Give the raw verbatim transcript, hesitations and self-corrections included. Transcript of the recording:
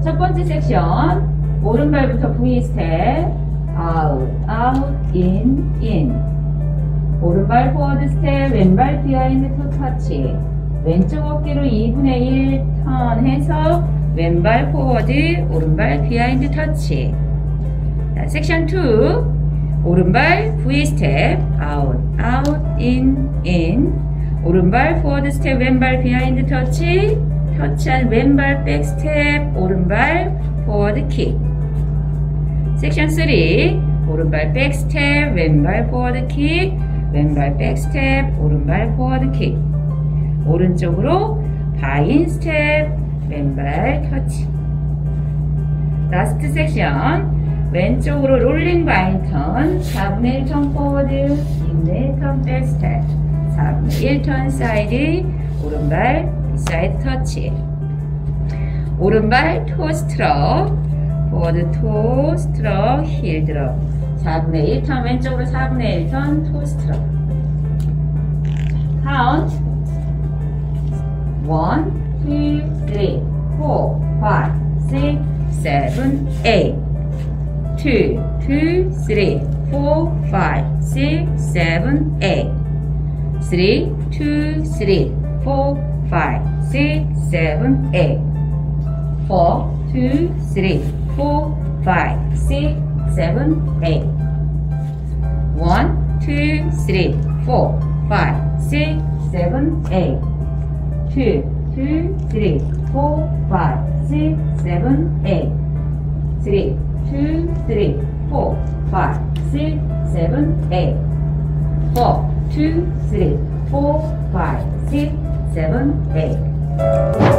첫 번째 섹션, 오른발부터 V 스텝, out, out, in, in. 오른발 포워드 스텝, 왼발 비하인드 토 터치. 왼쪽 어깨로 이분의 일 턴해서 왼발 포워드, 오른발 비하인드 터치. 자, 섹션 투, 오른발 V 스텝, out, out, in, in. 오른발 포워드 스텝, 왼발 비하인드 터치. 터치한 왼발 백 스텝, 오른발 포워드 킥. 섹션 쓰리, 오른발 백 스텝, 왼발 포워드 킥. 왼발 백 스텝, 오른발 포워드 킥. 오른쪽으로 바인 스텝, 왼발 터치. 라스트 섹션, 왼쪽으로 롤링 바인 턴, 사분의 일 턴 포워드, 이분의 일 턴 백 스텝, 사분의 일 턴 사이드, 오른발 사이드 터치. 오른발 토 스트럭, 포워드 토 스트럭, 힐 드롭. 사분의 일 턴 왼쪽으로 사분의 일 턴 토 스트럭. 카운트 원, 투, 쓰리, 포, 파이브, 식스, 세븐, 에잇. 투, 투, 쓰리, 포, 파이브, 식스, 세븐, 에잇. 쓰리, 투, 쓰리, 포, 파이브, 식스, 세븐, 에잇. four, two, three, four, five, six, seven, eight. one, two, three, four, five, six, seven, eight. two, two, three, four, five, six, seven, eight. three, two, three, four, five, six, seven, eight. four, two, three, four, five, six, seven, eight.